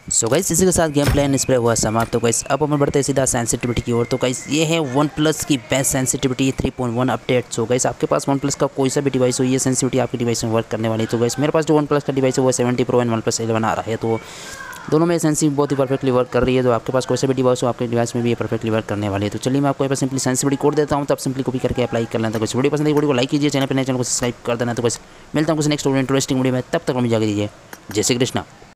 So guys इसी के साथ गेम प्ले डिस्प्ले हुआ समाप्त। तो गाइस अब हम बढ़ते हैं सीधा सेंसिटिविटी की ओर। तो गाइस ये है वन प्लस की best sensitivity 3.1 update. So guys आपके पास वन प्लस का कोई सा भी डिवाइस हो, ये सेंसिटिविटी आपके डिवाइस में वर्क करने वाली है। तो गाइस मेरे पास जो वन प्लस का डिवाइस है वो 70 प्रो एंड वन प्लस 11 आ रहा है, तो दोनों में सेंसिटिविटी बहुत ही परफेक्टली वर्क कर रही है। तो आपके पास कोई सा भी डिवाइस हो, आपके डिवाइस में भी ये परफेक्टली वर्क करने वाली है। तो चलिए मैं आपको यहाँ पर सिंपली सेंसिटिविटी कोड देता हूँ, तब सिंपली कॉपी करके अप्लाई कर लेता हूँ। वीडियो पसंद है वीडियो को लाइक कीजिए, चैनल पर नए चैनल को सब्सक्राइब कर देना। तो बस मिलता हूँ कुछ नेक्स्ट इंटरेस्टिंग वीडियो में, तब तक हमें जाकर दीजिए। जय श्री कृष्णा।